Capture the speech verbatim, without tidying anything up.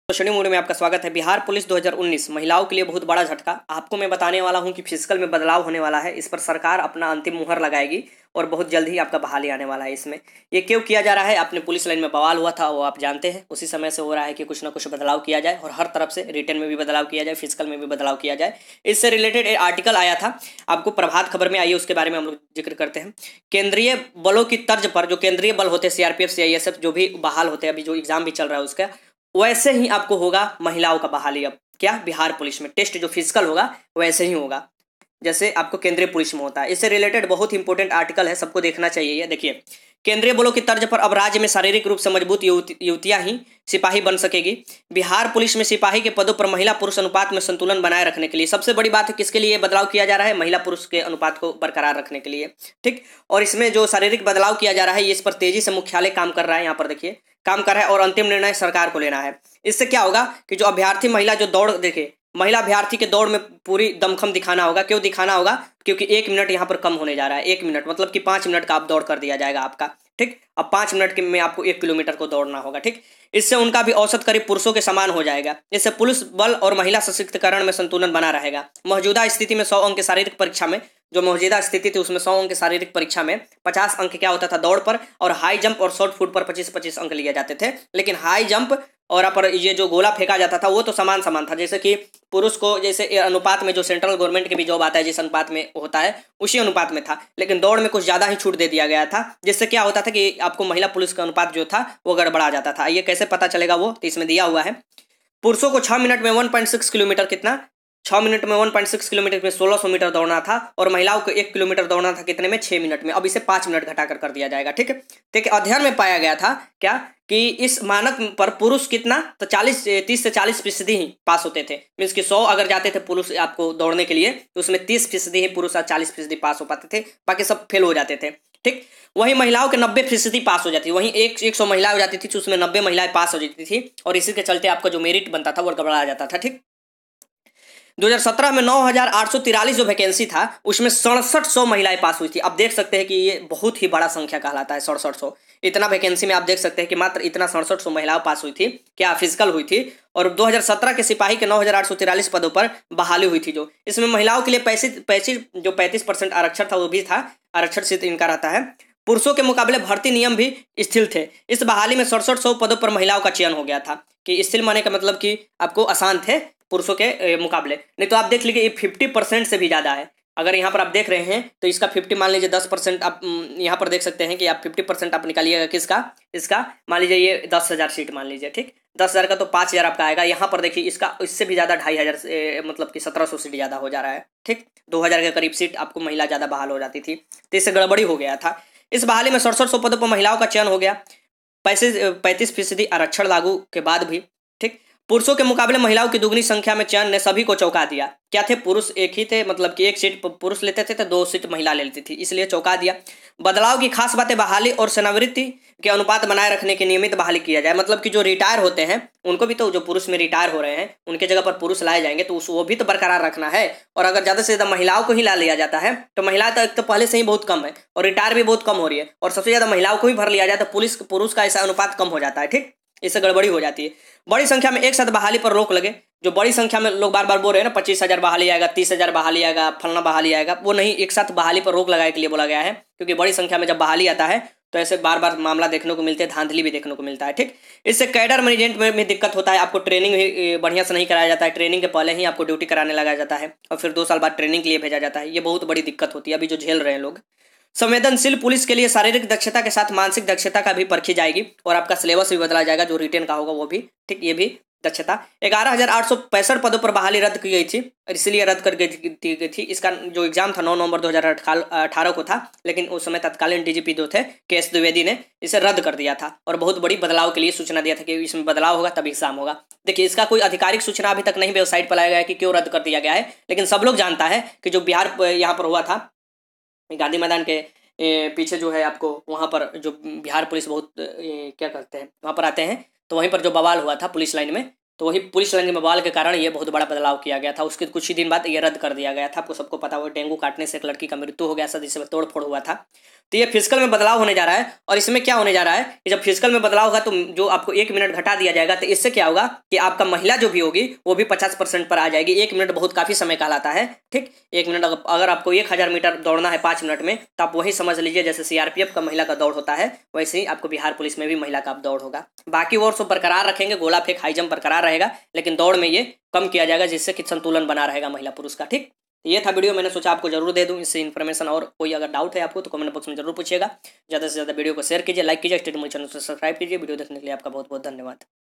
Question mode में आपका स्वागत है। बिहार पुलिस दो हज़ार उन्नीस महिलाओं के लिए बहुत बड़ा झटका। आपको मैं बताने वाला हूं कि फिजिकल में बदलाव होने वाला है। इस पर सरकार अपना अंतिम मुहर लगाएगी और बहुत जल्द ही आपका बहाली आने वाला है। इसमें ये क्यों किया जा रहा है? अपने पुलिस लाइन में बवाल हुआ था वो आप जानते हैं। उसी समय से हो रहा है कि कुछ ना कुछ बदलाव किया जाए और हर तरफ से रिटर्न में भी बदलाव किया जाए, फिजिकल में भी बदलाव किया जाए। इससे रिलेटेड एक आर्टिकल आया था आपको प्रभात खबर में, आइए उसके बारे में हम लोग जिक्र करते हैं। केंद्रीय बलों की तर्ज पर जो केंद्रीय बल होते हैं सीआरपीएफ सीआईएसएफ जो भी बहाल होते हैं, अभी जो एग्जाम भी चल रहा है उसका, वैसे ही आपको होगा महिलाओं का बहाली। अब क्या बिहार पुलिस में टेस्ट जो फिजिकल होगा वैसे ही होगा जैसे आपको केंद्रीय पुलिस में होता है। इससे रिलेटेड बहुत इंपॉर्टेंट आर्टिकल है, सबको देखना चाहिए। ये देखिए, केंद्रीय बलों की तर्ज पर अब राज्य में शारीरिक रूप से मजबूत युवतियां ही सिपाही बन सकेगी। बिहार पुलिस में सिपाही के पदों पर महिला पुरुष अनुपात में संतुलन बनाए रखने के लिए सबसे बड़ी बात है किसके लिए बदलाव किया जा रहा है? महिला पुरुष के अनुपात को बरकरार रखने के लिए, ठीक। और इसमें जो शारीरिक बदलाव किया जा रहा है इस पर तेजी से मुख्यालय काम कर रहा है। यहाँ पर देखिए काम कर रहा है और अंतिम निर्णय सरकार को लेना है। इससे क्या होगा कि जो अभ्यर्थी महिला जो दौड़, देखिए महिला अभ्यर्थी के दौड़ में पूरी दमखम दिखाना होगा। क्यों दिखाना होगा? क्योंकि एक मिनट यहाँ पर कम होने जा रहा है। एक मिनट मतलब कि पाँच मिनट का आप दौड़ कर दिया जाएगा आपका, ठीक। अब पाँच मिनट के में आपको एक किलोमीटर को दौड़ना होगा, ठीक। इससे उनका भी औसत करीब पुरुषों के समान हो जाएगा। इससे पुलिस बल और महिला सशक्तिकरण में संतुलन बना रहेगा। मौजूदा स्थिति में सौ अंक की शारीरिक परीक्षा में, जो मौजूदा स्थिति थी उसमें सौ अंक की शारीरिक परीक्षा में पचास अंक क्या होता था दौड़ पर, और हाई जंप और शॉर्ट फुट पर पच्चीस पच्चीस अंक लिए जाते थे। लेकिन हाई जंप और पर ये जो गोला फेंका जाता था वो तो समान समान था, जैसे कि पुरुष को जैसे अनुपात में जो सेंट्रल गवर्नमेंट के भी जॉब आता है जिस अनुपात में होता है उसी अनुपात में था। लेकिन दौड़ में कुछ ज़्यादा ही छूट दे दिया गया था, जिससे क्या होता था कि आपको महिला पुलिस का अनुपात जो था वो गड़बड़ा जाता था। ये कैसे पता चलेगा? वो तो इसमें दिया हुआ है। पुरुषों को छः मिनट में वन पॉइंट सिक्स किलोमीटर कितना छः मिनट में वन पॉइंट सिक्स किलोमीटर में सोलह सौ मीटर दौड़ना था, और महिलाओं को एक किलोमीटर दौड़ना था कितने में? छः मिनट में। अब इसे पाँच मिनट घटाकर कर दिया जाएगा, ठीक है। ठीक, अध्ययन में पाया गया था क्या कि इस मानक पर पुरुष कितना तो चालीस तीस से चालीस फीसदी ही पास होते थे। मीन्स कि सौ अगर जाते थे पुरुष आपको दौड़ने के लिए तो उसमें तीस फीसदी ही पुरुष और चालीस फीसदी पास हो पाते थे, बाकी सब फेल हो जाते थे, ठीक। वहीं महिलाओं के नब्बे फीसदी पास हो जाती, वहीं एक एक सौ महिलाएं हो जाती थी तो उसमें नब्बे महिलाएं पास हो जाती थी, और इसी के चलते आपका जो मेरिट बनता था वो गड़बड़ा जाता था, ठीक। दो हज़ार सत्रह में नौ हज़ार आठ सौ तिरालीस जो वैकेंसी था उसमें सड़सठ सौ महिलाएं पास हुई थी। अब देख सकते हैं कि ये बहुत ही बड़ा संख्या कहलाता है, सड़सठ सौ। इतना वैकेंसी में आप देख सकते हैं कि मात्र इतना सड़सठ सौ महिलाएं पास हुई थी, क्या फिजिकल हुई थी। और दो हज़ार सत्रह के सिपाही के नौ हज़ार आठ सौ तिरालीस पदों पर बहाली हुई थी, जो इसमें महिलाओं के लिए पैंतीस पैंतीस जो पैंतीस परसेंट आरक्षण था वो भी था, आरक्षण से इनका रहता है। पुरुषों के मुकाबले भर्ती नियम भी स्थिर थे। इस बहाली में सड़सठ सौ पदों पर महिलाओं का चयन हो गया था। कि स्थिर माने का मतलब कि आपको आसान थे पुरुषों के मुकाबले। नहीं तो आप देख लीजिए ये फिफ्टी परसेंट से भी ज़्यादा है। अगर यहाँ पर आप देख रहे हैं तो इसका फिफ्टी मान लीजिए दस परसेंट आप यहाँ पर देख सकते हैं कि आप फिफ्टी परसेंट आप निकालिएगा किसका, इसका मान लीजिए ये दस हज़ार सीट मान लीजिए, ठीक। दस हज़ार का तो पाँच हज़ार आपका आएगा। यहाँ पर देखिए इसका इससे भी ज़्यादा ढाई हज़ार से मतलब कि सत्रह सौ सीट ज़्यादा हो जा रहा है, ठीक। दो हज़ार के करीब सीट आपको महिला ज़्यादा बहाल हो जाती थी, तो इससे गड़बड़ी हो गया था। इस बहाली में सड़सठ सौ पदों पर महिलाओं का चयन हो गया, पैसे पैंतीस फीसदी आरक्षण लागू के बाद भी, ठीक। पुरुषों के मुकाबले महिलाओं की दुगनी संख्या में चयन ने सभी को चौंका दिया। क्या थे? पुरुष एक ही थे, मतलब कि एक सीट पुरुष लेते थे तो दो सीट महिला ले लेती थी, इसलिए चौंका दिया। बदलाव की खास बातें बहाली और सेवानिवृत्ति के अनुपात बनाए रखने की नियमित बहाली किया जाए। मतलब कि जो रिटायर होते हैं उनको भी तो, जो पुरुष में रिटायर हो रहे हैं उनके जगह पर पुरुष लाए जाएंगे तो उस वो भी तो बरकरार रखना है। और अगर ज़्यादा से ज़्यादा महिलाओं को ही ला लिया जाता है तो महिला तो एक तो पहले से ही बहुत कम है और रिटायर भी बहुत कम हो रही है, और सबसे ज़्यादा महिलाओं को ही भर लिया जाए तो पुलिस पुरुष का ऐसा अनुपात कम हो जाता है, ठीक। इससे गड़बड़ी हो जाती है। बड़ी संख्या में एक साथ बहाली पर रोक लगे। जो बड़ी संख्या में लोग बार बार बोल रहे हैं ना पच्चीस हजार बहाली आएगा, तीस हजार बहाली आएगा, फलना बहाली आएगा, वो नहीं, एक साथ बहाली पर रोक लगाने के लिए बोला गया है। क्योंकि बड़ी संख्या में जब बहाली आता है तो ऐसे बार बार मामला देखने को मिलते हैं, धांधली भी देखने को मिलता है, ठीक। इससे कैडर मैनेजमेंट में भी दिक्कत होता है। आपको ट्रेनिंग भी बढ़िया से नहीं कराया जाता है, ट्रेनिंग के पहले ही आपको ड्यूटी कराने लगा जाता है और फिर दो साल बाद ट्रेनिंग के लिए भेजा जाता है। ये बहुत बड़ी दिक्कत होती है अभी जो झेल रहे हैं लोग। संवेदनशील पुलिस के लिए शारीरिक दक्षता के साथ मानसिक दक्षता का भी परखी जाएगी और आपका सिलेबस भी बदला जाएगा, जो रिटेन का होगा वो भी, ठीक। ये भी दक्षता। ग्यारह हजार आठ सौ पैंसठ पदों पर बहाली रद्द की गई थी, इसलिए रद्द कर दी गई थी। इसका जो एग्जाम था नौ नवंबर दो हज़ार अठारह को था, लेकिन उस समय तत्कालीन डीजीपी जो थे के एस द्विवेदी ने इसे रद्द कर दिया था और बहुत बड़ी बदलाव के लिए सूचना दिया था कि इसमें बदलाव होगा तब एग्जाम होगा। देखिए इसका कोई आधिकारिक सूचना अभी तक नहीं वेबसाइट पर लाया गया है कि क्यों रद्द कर दिया गया है, लेकिन सब लोग जानता है कि जो बिहार यहाँ पर हुआ था गांधी मैदान के पीछे जो है आपको वहाँ पर जो बिहार पुलिस बहुत क्या करते हैं वहाँ पर आते हैं, तो वहीं पर जो बवाल हुआ था पुलिस लाइन में, तो वही पुलिस लाइन में बवाल के कारण ये बहुत बड़ा बदलाव किया गया था। उसके कुछ ही दिन बाद ये रद्द कर दिया गया था। आपको सबको पता हुआ डेंगू काटने से एक लड़की का मृत्यु हो गया था जिसमें तोड़फोड़ हुआ था। तो ये फिजिकल में बदलाव होने जा रहा है। और इसमें क्या होने जा रहा है कि जब फिजिकल में बदलाव होगा तो जो आपको एक मिनट घटा दिया जाएगा, तो इससे क्या होगा कि आपका महिला जो भी होगी वो भी पचास परसेंट पर आ जाएगी। एक मिनट बहुत काफ़ी समय कहलाता है, ठीक। एक मिनट अगर आपको एक हज़ार मीटर दौड़ना है पाँच मिनट में, तो आप वही समझ लीजिए जैसे सीआरपीएफ का महिला का दौड़ होता है, वैसे ही आपको बिहार पुलिस में भी महिला का दौड़ होगा। बाकी वो सब बरकरार रखेंगे, गोला फेंक हाई जंप बरकरार रहेगा, लेकिन दौड़ में ये कम किया जाएगा, जिससे कि संतुलन बना रहेगा महिला पुरुष का, ठीक। ये था वीडियो, मैंने सोचा आपको जरूर दे दूं इससे इन्फॉर्मेशन। और कोई अगर डाउट है आपको तो कमेंट बॉक्स में जरूर पूछिएगा। ज़्यादा से ज़्यादा वीडियो को शेयर कीजिए, लाइक कीजिए, स्टेट चैनल को सब्सक्राइब कीजिए। वीडियो देखने के लिए आपका बहुत बहुत धन्यवाद।